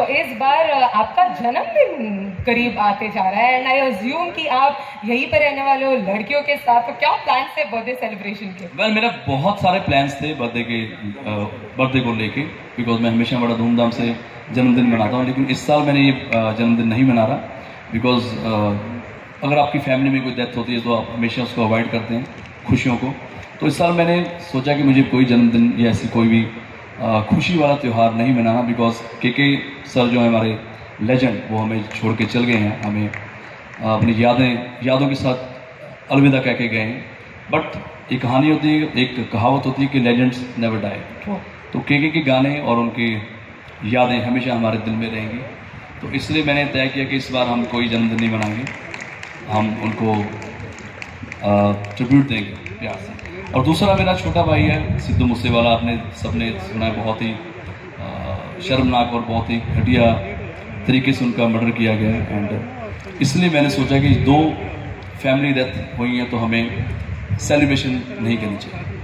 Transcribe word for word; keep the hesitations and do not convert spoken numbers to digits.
इस बार आपका जन्मदिन करीब आते जा रहा है एंड आई अज्यूम कि आप यहीं पर रहने वाले हो लड़कियों के साथ, तो क्या प्लान थे बर्थडे सेलिब्रेशन के? वेल well, मेरा बहुत सारे प्लान्स थे बर्थडे के बर्थडे को लेके, बिकॉज मैं हमेशा बड़ा धूमधाम से जन्मदिन मनाता हूँ, लेकिन इस साल मैंने ये जन्मदिन नहीं मना रहा बिकॉज अगर आपकी फैमिली में कोई डेथ होती है तो आप हमेशा उसको अवॉइड करते हैं खुशियों को। तो इस साल मैंने सोचा कि मुझे कोई जन्मदिन या ऐसी कोई भी आ, खुशी वाला त्यौहार नहीं मनाना, बिकॉज के के सर जो है हमारे लेजेंड, वो हमें छोड़ के चल गए हैं, हमें आ, अपनी यादें यादों के साथ अलविदा कह के गए हैं। बट एक कहानी होती है, एक कहावत होती है कि लेजेंड्स नेवर डाई। तो के के के गाने और उनकी यादें हमेशा हमारे दिल में रहेंगी। तो इसलिए मैंने तय किया कि इस बार हम कोई जन्मदिन नहीं मनाएंगे, हम उनको ट्रिब्यूट देंगे प्यार से। और दूसरा मेरा छोटा भाई है सिद्धू मूसेवाला, आपने सबने सुना है, बहुत ही आ, शर्मनाक और बहुत ही घटिया तरीके से उनका मर्डर किया गया है। एंड इसलिए मैंने सोचा कि दो फैमिली डेथ हुई हैं तो हमें सेलिब्रेशन नहीं करनी चाहिए।